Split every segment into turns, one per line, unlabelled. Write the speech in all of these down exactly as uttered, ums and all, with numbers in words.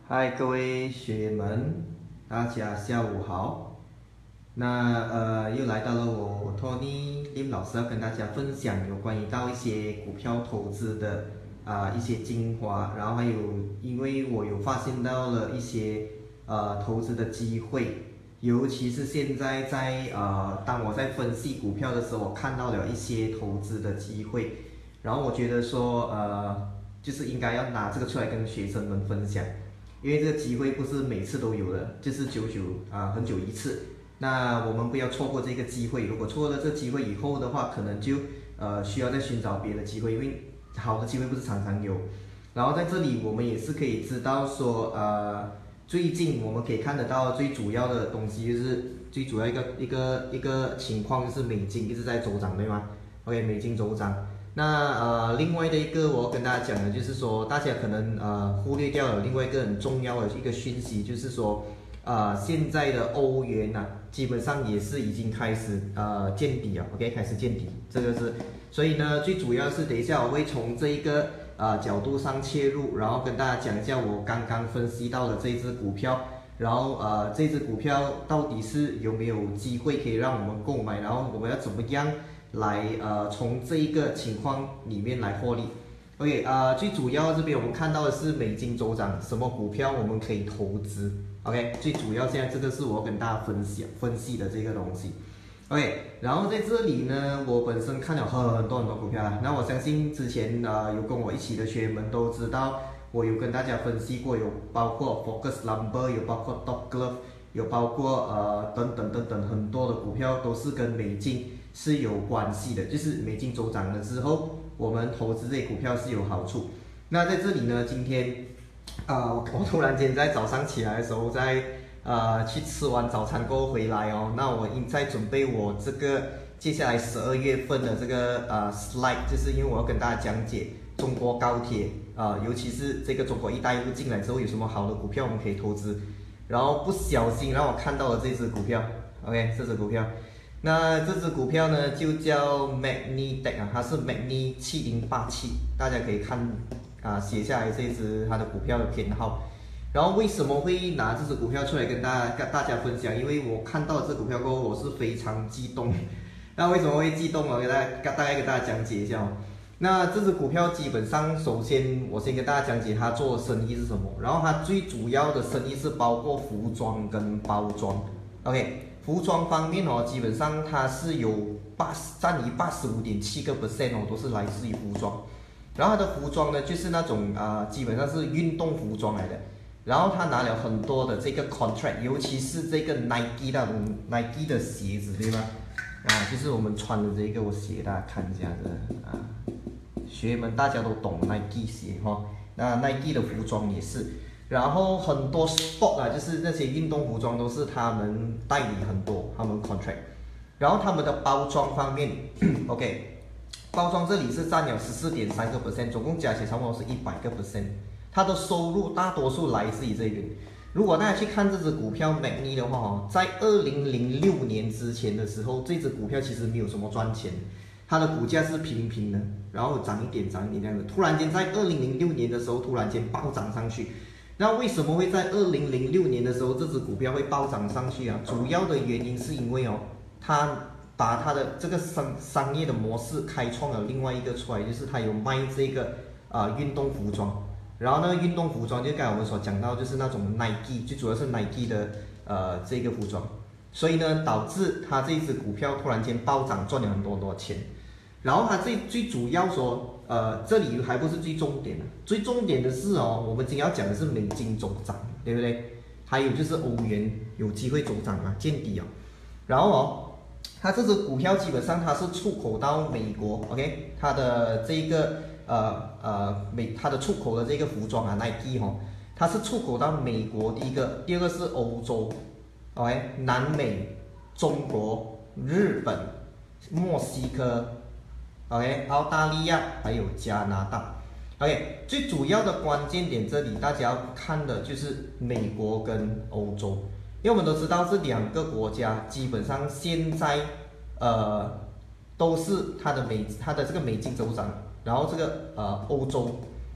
嗨，各位学员们，大家下午好。那呃，又来到了我 Tony Lim 老师要跟大家分享有关于到一些股票投资的啊、一些精华，然后还有因为我有发现到了一些呃投资的机会，尤其是现在在呃当我在分析股票的时候，我看到了一些投资的机会，然后我觉得说呃就是应该要拿这个出来跟学生们分享。因为这个机会不是每次都有的，就是久久啊、很久一次。那我们不要错过这个机会，如果错过了这个机会以后的话，可能就呃需要再寻找别的机会，因为好的机会不是常常有。然后在这里我们也是可以知道说，呃，最近我们可以看得到最主要的东西就是最主要一个一个一个情况就是美金一直在走涨，对吗？OK，美金走涨。那呃，另外的一个我要跟大家讲的，就是说大家可能呃忽略掉了另外一个很重要的一个讯息，就是说，呃，现在的欧元呐、啊，基本上也是已经开始呃见底了，OK，开始见底，这个是，所以呢，最主要是等一下我会从这一个呃角度上切入，然后跟大家讲一下我刚刚分析到的这只股票，然后呃这只股票到底是有没有机会可以让我们购买，然后我们要怎么样？来呃从这一个情况里面来获利。OK，呃，最主要这边我们看到的是美金走涨，什么股票我们可以投资？OK，最主要现在这个是我跟大家分享分析的这个东西。OK，然后在这里呢，我本身看了很多很多股票啦，那我相信之前呃有跟我一起的学员们都知道，我有跟大家分析过，有包括 Focus Lumber， 有包括 Top Glove， 有包括呃等等等等很多的股票都是跟美金是有关系的，就是美金走涨了之后，我们投资这些股票是有好处。那在这里呢，今天啊、呃，我突然间在早上起来的时候，在呃去吃完早餐过后回来哦，那我应在准备我这个接下来十二月份的这个呃 slide， 就是因为我要跟大家讲解中国高铁啊、呃，尤其是这个中国一带一路进来之后有什么好的股票我们可以投资，然后不小心让我看到了这只股票 ，OK， 这只股票。那这只股票呢，就叫 Magnitech 啊，它是 Magni 七零八七，大家可以看啊，写下来这只它的股票的编号。然后为什么会拿这只股票出来跟大家跟大家分享？因为我看到这股票过后，我是非常激动。那为什么会激动呢？给大家大概给大家讲解一下哦。那这只股票基本上，首先我先跟大家讲解它做的生意是什么，然后它最主要的生意是包括服装跟包装。OK。服装方面哦，基本上它是有八占于八十五点七个 percent 哦，都是来自于服装。然后它的服装呢，就是那种啊、呃，基本上是运动服装来的。然后他拿了很多的这个 contract， 尤其是这个 Nike 那种 Nike 的鞋子，对吗？啊，就是我们穿的这个，我写给大家看一下的啊，学员们大家都懂 Nike 鞋哈、哦，那 Nike 的服装也是。然后很多 sport 啊，就是那些运动服装都是他们代理很多，他们 contract。然后他们的包装方面，OK， 包装这里是占了十四点三个 percent， 总共加起来差不多是一百个 percent。它的收入大多数来自于这边。如果大家去看这只股票 Magni 的话哦，在二零零六年之前的时候，这只股票其实没有什么赚钱，它的股价是平平的，然后涨一点涨一点这样的。突然间在二零零六年的时候，突然间暴涨上去。那为什么会在二零零六年的时候这只股票会暴涨上去啊？主要的原因是因为哦，它把它的这个商商业的模式开创了另外一个出来，就是它有卖这个啊、呃、运动服装，然后呢运动服装就刚才我们所讲到，就是那种 Nike， 最主要是 Nike 的呃这个服装，所以呢导致它这只股票突然间暴涨，赚了很多很多钱。然后它最最主要说，呃，这里还不是最重点的，最重点的是哦，我们今天要讲的是美金走涨，对不对？还有就是欧元有机会走涨啊，见底哦。然后哦，它这只股票基本上它是出口到美国 ，OK， 它的这个呃呃美它的出口的这个服装啊 ，Nike 哦，它是出口到美国第一个，第二个是欧洲 ，OK， 南美、中国、日本、墨西哥。OK， 澳大利亚还有加拿大。OK， 最主要的关键点这里大家要看的就是美国跟欧洲，因为我们都知道这两个国家基本上现在呃都是它的美它的这个美金走涨，然后这个呃欧洲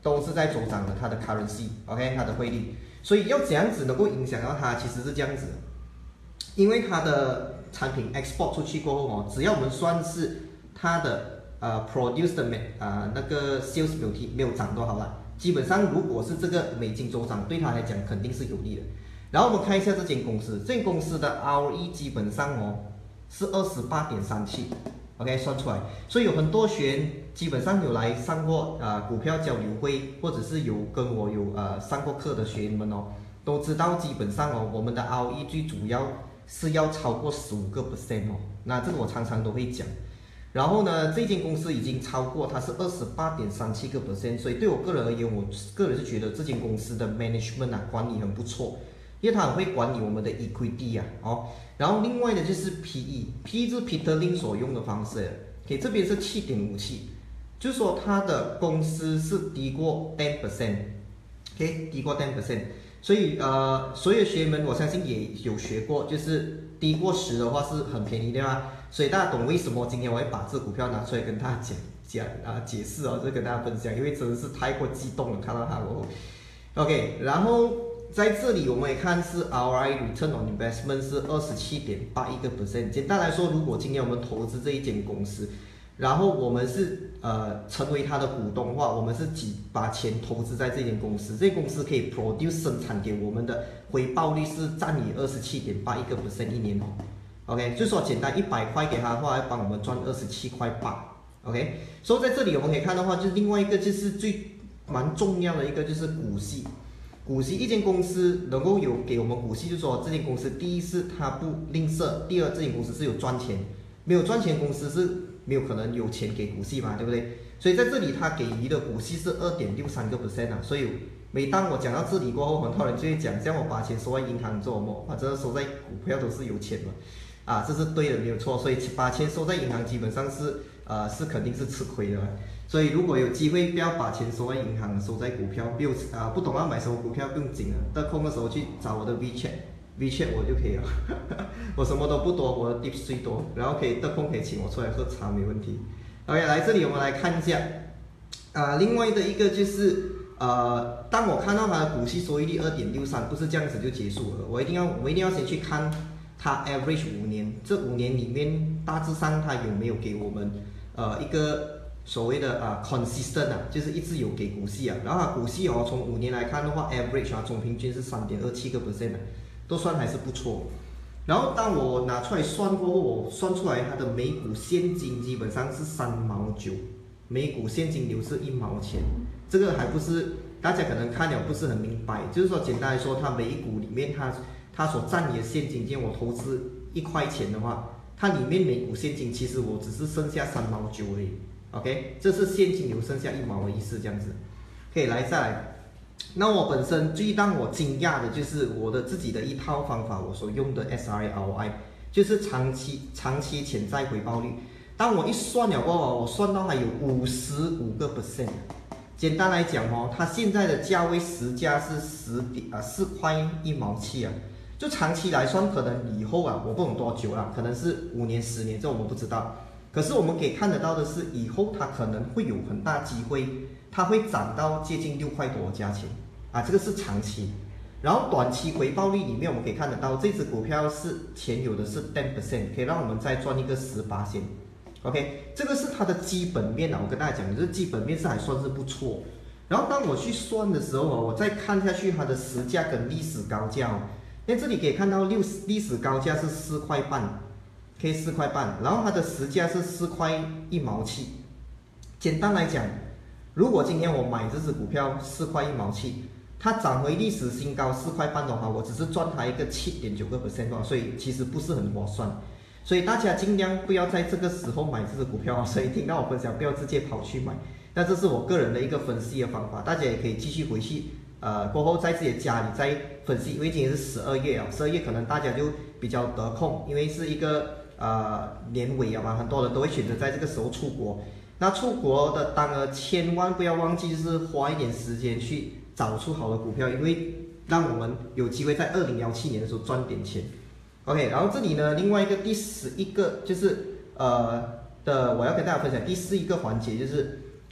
都是在走涨的，它的 currency，OK， 它的汇率，所以要怎样子能够影响到它，其实是这样子的，因为它的产品 export 出去过后哦，只要我们算是它的呃 produce 的美呃那个 sales 没有提没有涨多好了，基本上如果是这个美金走涨，对它来讲肯定是有利的。然后我们看一下这间公司，这间公司的 R O E 基本上哦是二十八点三七。OK， 算出来，所以有很多学员基本上有来上过呃股票交流会，或者是有跟我有呃上过课的学员们哦，都知道基本上哦，我们的 R O E 最主要是要超过十五个 percent 哦，那这个我常常都会讲。然后呢，这间公司已经超过，它是二十八点三七个 percent， 所以对我个人而言，我个人是觉得这间公司的 management 啊管理很不错。因为它很会管理我们的 equity 啊，哦，然后另外的就是 P E，P E 是 Peter Lin 所用的方式 ，OK， 这边是 七点五七，就是说它的公司是低过 十 percent，OK， 低过 十 percent， 所以呃，所有学员们我相信也有学过，就是低过十的话是很便宜的嘛，所以大家懂为什么今天我会把这股票拿出来跟大家讲讲啊解释哦，就跟大家分享，因为真的是太过激动了，看到它过后 ，OK， 然后。在这里我们也看是 R O I Return on Investment 是二十七点八一个 percent。简单来说，如果今天我们投资这一间公司，然后我们是呃成为它的股东的话，我们是几把钱投资在这间公司，这间公司可以 produce 生产给我们的回报率是占以二十七点八一个 percent 一年哦。OK， 就说简单一百块给他的话，要帮我们赚二十七块八。OK， 所以在这里我们可以看的话，就是另外一个就是最蛮重要的一个就是股息。股息一间公司能够有给我们股息，就是说这间公司第一是它不吝啬，第二这间公司是有赚钱，没有赚钱公司是没有可能有钱给股息嘛，对不对？所以在这里它给予的股息是二点六三个 percent 啊，所以每当我讲到这里过后，很多人就会讲，像我把钱收在银行做什么，或者收在股票都是有钱嘛，啊，这是对的没有错，所以把钱收在银行基本上是呃是肯定是吃亏的。所以如果有机会，不要把钱收在银行，收在股票，不用啊，不懂要买什么股票不用紧了，得空的时候去找我的 WeChat，WeChat 我就可以了。我什么都不多，我的 tips 最多，然后可以得空可以请我出来喝茶，没问题。OK， 来这里我们来看一下，啊、呃，另外的一个就是呃，当我看到它的股息收益率二点六三，不是这样子就结束了，我一定要我一定要先去看它 average 五年，这五年里面大致上它有没有给我们呃一个。所谓的啊、uh, consistent 啊，就是一直有给股息啊，然后它股息哦，从五年来看的话 ，average 啊，总平均是三点二七个 percent 的，都算还是不错。然后当我拿出来算过后，我算出来它的每股现金基本上是三毛九，每股现金流是一毛钱，这个还不是大家可能看了不是很明白，就是说简单来说，它每一股里面它它所占你的现金，今天我投资一块钱的话，它里面每股现金其实我只是剩下三毛九而已。OK， 这是现金流剩下一毛的意思，这样子。可以来再来。那我本身最让我惊讶的就是我的自己的一套方法，我所用的 S R A R O I， 就是长期长期潜在回报率。当我一算了过后，我算到还有五十五个 percent。简单来讲哦，它现在的价位实价是十点啊四块一毛七啊。就长期来算，可能以后啊，我不懂多久啦，可能是五年、十年，这我们不知道。可是我们可以看得到的是，以后它可能会有很大机会，它会涨到接近六块多的价钱啊，这个是长期。然后短期回报率里面，我们可以看得到，这只股票是前有的是 百分之十， 可以让我们再赚一个 百分之十。OK， 这个是它的基本面啊，我跟大家讲，这基本面是还算是不错。然后当我去算的时候我再看下去它的实价跟历史高价哦，因为这里可以看到六历史高价是四块半。可以四块半，然后它的实价是四块一毛七。简单来讲，如果今天我买这只股票四块一毛七，它涨回历史新高四块半的话，我只是赚它一个七点九个 percent 所以其实不是很划算。所以大家尽量不要在这个时候买这只股票，所以听到我分享不要直接跑去买。那这是我个人的一个分析的方法，大家也可以继续回去，呃，过后在自己的家里再分析。因为今天是十二月啊，十二月可能大家就比较得空，因为是一个。呃，年尾啊嘛，很多人都会选择在这个时候出国。那出国的当然千万不要忘记，就是花一点时间去找出好的股票，因为让我们有机会在二零一七年的时候赚点钱。OK， 然后这里呢，另外一个第十一个就是呃的，我要跟大家分享第四一个环节就是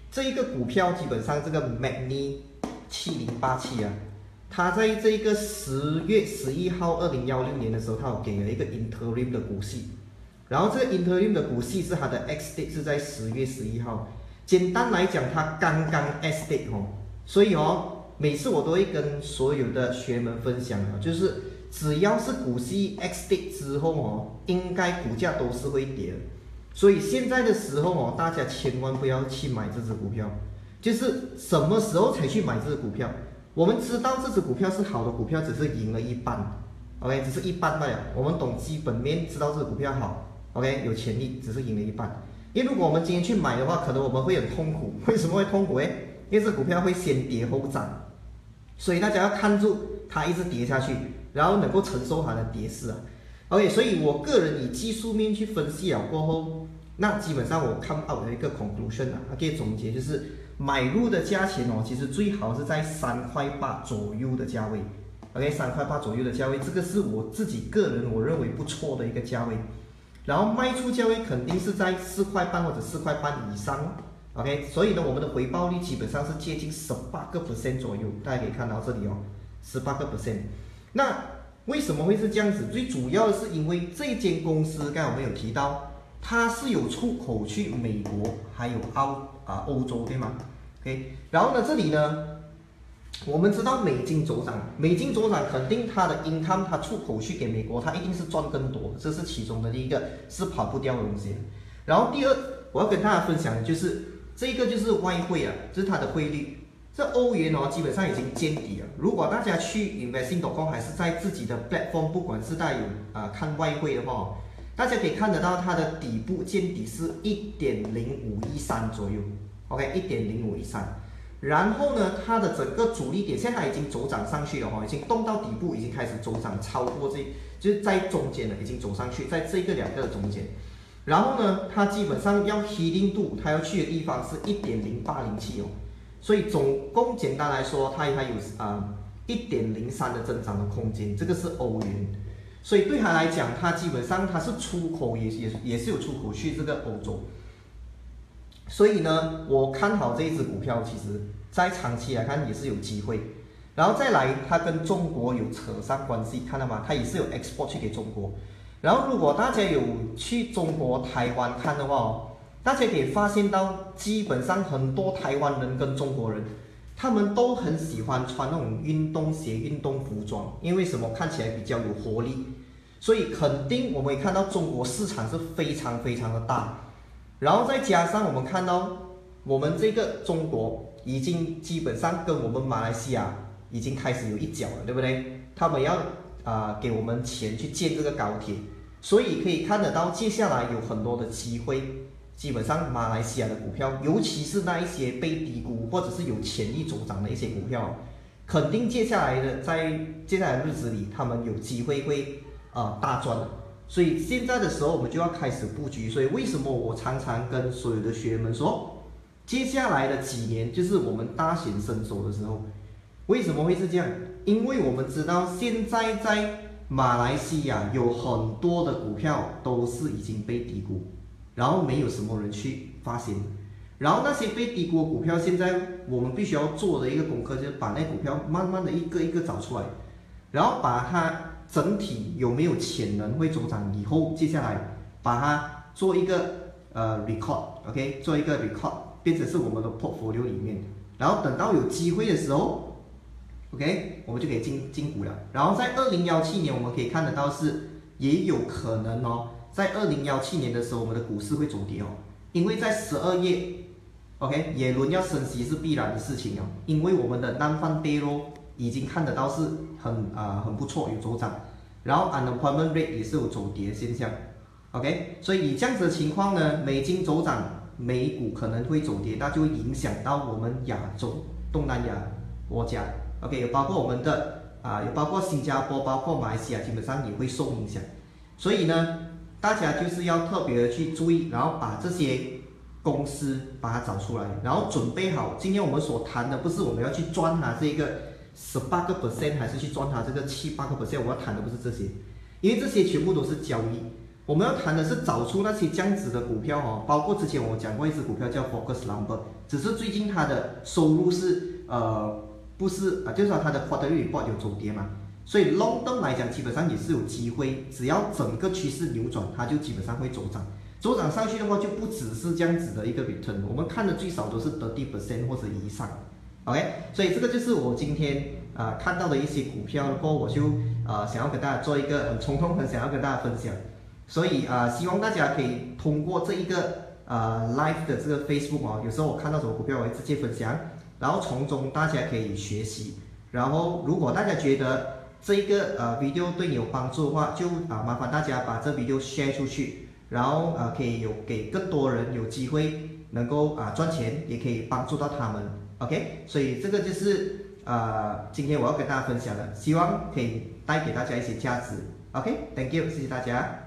这一个股票基本上这个 Magni 七零八七啊，它在这个十月十一号二零一六年的时候，它有给了一个 interim 的股息，然后这个 interim 的股息是它的 X date 是在十月十一号。简单来讲，它刚刚 X date 哦，所以哦，每次我都会跟所有的学员们分享啊，就是只要是股息 X date 之后哦，应该股价都是会跌的。所以现在的时候哦，大家千万不要去买这只股票。就是什么时候才去买这只股票？我们知道这只股票是好的股票，只是赢了一半 ，OK， 只是一半罢了。我们懂基本面，知道这只股票好 ，OK， 有潜力，只是赢了一半。因为如果我们今天去买的话，可能我们会很痛苦。为什么会痛苦？哎，因为这股票会先跌后涨，所以大家要看住它一直跌下去，然后能够承受它的跌势啊。OK， 所以我个人以技术面去分析了过后，那基本上我看到的一个 conclusion 啊，可以总结就是。买入的价钱哦，其实最好是在三块八左右的价位 ，OK， 三块八左右的价位，这个是我自己个人我认为不错的一个价位。然后卖出价位肯定是在四块半或者四块半以上 ，OK， 所以呢，我们的回报率基本上是接近十八个 percent 左右，大家可以看到这里哦，十八个 percent。那为什么会是这样子？最主要的是因为这间公司，刚才我们有提到，它是有出口去美国还有澳啊欧洲，对吗？ OK， 然后呢，这里呢，我们知道美金走涨，美金走涨肯定它的 income 它出口去给美国，它一定是赚更多，这是其中的一个是跑不掉的东西。然后第二，我要跟大家分享的就是这个就是外汇啊，这是它的汇率。这欧元哦，基本上已经见底了。如果大家去 investing 点 com 还是在自己的 platform， 不管是大家有啊、呃、看外汇的话，大家可以看得到它的底部见底是 一点零五一三 左右。OK， 一点零五一三，然后呢，它的整个阻力点现在已经走涨上去了哈，已经动到底部，已经开始走涨，超过这就是在中间了，已经走上去，在这个两个的中间。然后呢，它基本上要 healing 度，它要去的地方是 一点零八零七哦，所以总共简单来说，它还有啊 一点零三的增长的空间，这个是欧元。所以对它来讲，它基本上它是出口也也也是有出口去这个欧洲。所以呢，我看好这一只股票，其实在长期来看也是有机会。然后再来，它跟中国有扯上关系，看到吗？它也是有 export 去给中国。然后如果大家有去中国台湾看的话哦，大家可以发现到，基本上很多台湾人跟中国人，他们都很喜欢穿那种运动鞋、运动服装，因为什么？看起来比较有活力。所以肯定我们也看到中国市场是非常非常的大。然后再加上我们看到，我们这个中国已经基本上跟我们马来西亚已经开始有一脚了，对不对？他们要啊、呃、给我们钱去建这个高铁，所以可以看得到接下来有很多的机会。基本上马来西亚的股票，尤其是那一些被低估或者是有潜力走涨的一些股票，肯定接下来的在接下来的日子里，他们有机会会啊、呃、大赚的。所以现在的时候，我们就要开始布局。所以为什么我常常跟所有的学员们说，接下来的几年就是我们大显身手的时候。为什么会是这样？因为我们知道现在在马来西亚有很多的股票都是已经被低估，然后没有什么人去发现。然后那些被低估的股票，现在我们必须要做的一个功课，就是把那股票慢慢的一个一个找出来，然后把它整体有没有潜能会走涨，以后接下来把它做一个呃 record，OK， 做一个 record， 变成是我们的 portfolio 里面，然后等到有机会的时候 ，OK， 我们就可以进进股了。然后在二零一七年，我们可以看得到是也有可能哦，在二零一七年的时候，我们的股市会走跌哦，因为在十二月 ，OK， 耶伦要升息是必然的事情哦，因为我们的 non-farm payroll 已经看得到是很啊、呃、很不错，有走涨，然后 unemployment rate 也是有走跌的现象 ，OK， 所以以这样子的情况呢，美金走涨，美股可能会走跌，那就会影响到我们亚洲、东南亚国家 ，OK， 有包括我们的啊、呃，有包括新加坡、包括马来西亚，基本上也会受影响，所以呢，大家就是要特别的去注意，然后把这些公司把它找出来，然后准备好。今天我们所谈的不是我们要去赚它这个十八个 percent， 还是去赚它这个七八个 percent， 我要谈的不是这些，因为这些全部都是交易。 我们要谈的是找出那些这样子的股票哦，包括之前我讲过一只股票叫 Focus Lumber， 只是最近它的收入是呃不是啊，就是说它的 quarterly report 有走跌嘛，所以 long term 来讲基本上也是有机会，只要整个趋势扭转，它就基本上会走涨。走涨上去的话，就不只是这样子的一个 return， 我们看的最少都是 百分之三十 或者以上。OK， 所以这个就是我今天啊、呃、看到的一些股票，然后我就啊、呃、想要跟大家做一个很冲动，很想要跟大家分享。所以啊、呃，希望大家可以通过这一个呃 live 的这个 Facebook 哦，有时候我看到什么股票我会直接分享，然后从中大家可以学习。然后如果大家觉得这一个呃 video 对你有帮助的话，就啊、呃、麻烦大家把这 video share 出去，然后啊、呃、可以有给更多人有机会能够啊、呃、赚钱，也可以帮助到他们。OK， 所以这个就是呃今天我要跟大家分享的，希望可以带给大家一些价值。OK，Thank you，谢谢大家。